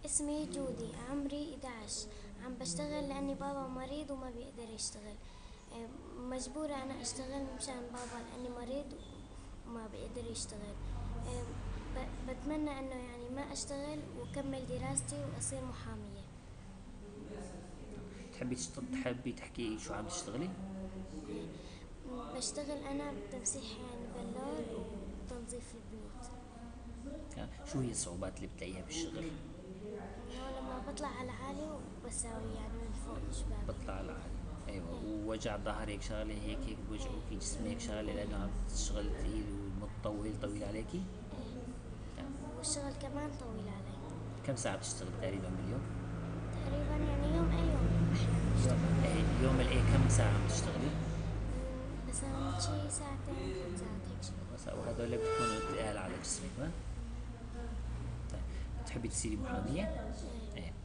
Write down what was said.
اسمي جودي، عمري 11. عم بشتغل لأني بابا مريض وما بيقدر يشتغل. مجبورة أنا أشتغل مشان بابا لأني مريض وما بيقدر يشتغل. بتمنى أنه يعني ما أشتغل وكمل دراستي وأصير محامية. تحبي تحكي شو عم تشتغلي؟ بشتغل أنا بتمسيح يعني بلور وتنظيف البيوت. شو هي الصعوبات اللي بتلاقيها بالشغل؟ إنه لما بطلع على عالي وبساوي يعني من فوق الشبابيك. بطلع على عالي. ايوه، إيه. ووجع ظهر هيك شغله، هيك بوجعوكي جسمك شغله لانه عم تشتغل ثقيل ومطول طويل عليكي؟ إيه. نعم. والشغل كمان طويل علي. كم ساعة بتشتغل تقريبا باليوم؟ تقريبا يعني يوم أي يوم أحيانا يوم بشتغل ايه، وأحيانا يوم الايه كم ساعة عم تشتغلي؟ مثلا شي ساعتين 3 ساعات هيك شغل. وهذول بتكونوا تقال على جسمك ما؟ مم. طيب، بتحبي تصيري محامية؟ إيه. ايه.